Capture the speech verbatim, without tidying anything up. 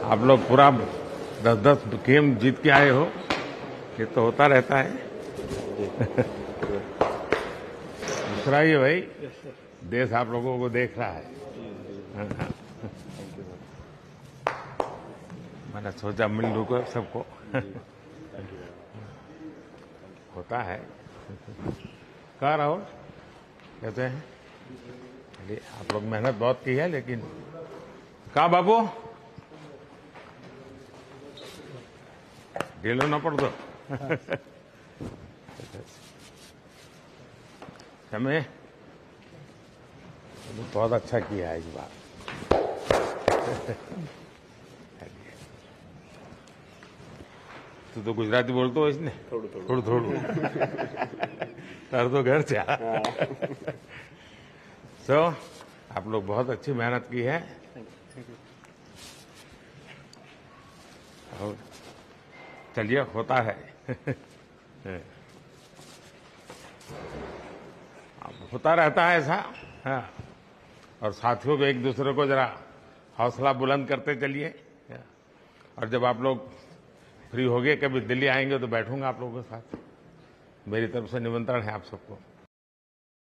आप लोग पूरा दस दस गेम जीत के आए हो, ये तो होता रहता है। दूसरा ये भाई, देश आप लोगों को देख रहा है। मैंने सोचा मिल लूँ को सबको। होता है। कहाँ राहुल, कहते हैं अरे आप लोग मेहनत बहुत की है, लेकिन कहाँ बाबू ढीलो ना पड़ दो। समय बहुत अच्छा किया है इस बार। तू तो गुजराती बोलते हो इसने थोड़ू थोड़ू थोड़ू तार तो घर से सो आप लोग बहुत अच्छी मेहनत की है। और चलिए, होता है। होता रहता है ऐसा। हाँ। और साथियों को एक दूसरे को जरा हौसला बुलंद करते चलिए। और जब आप लोग फ्री हो गए, कभी दिल्ली आएंगे तो बैठूंगा आप लोगों के साथ। मेरी तरफ से निमंत्रण है आप सबको।